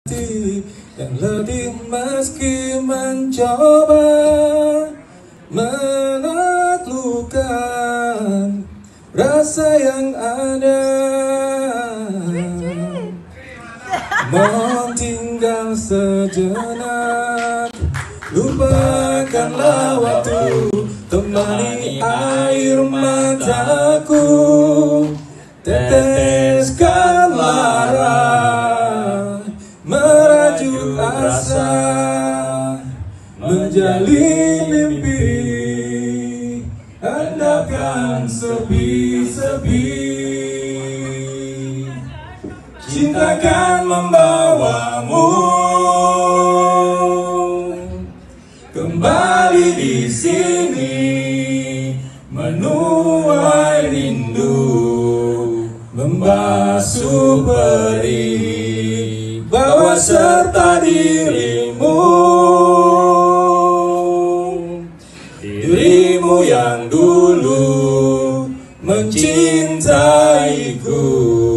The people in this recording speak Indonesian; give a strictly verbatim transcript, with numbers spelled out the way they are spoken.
yang lebih meski mencoba menaklukkan rasa yang ada. Mohon tinggal sejenak, lupakanlah waktu, temani air mataku, teteskan lara, merajut asa, menjalin mimpi, andapkan sepi-sepi. Cinta akan membawamu kembali di sini, menuai rindu, membasuh perih, bawa serta dirimu, dirimu yang dulu mencintaiku.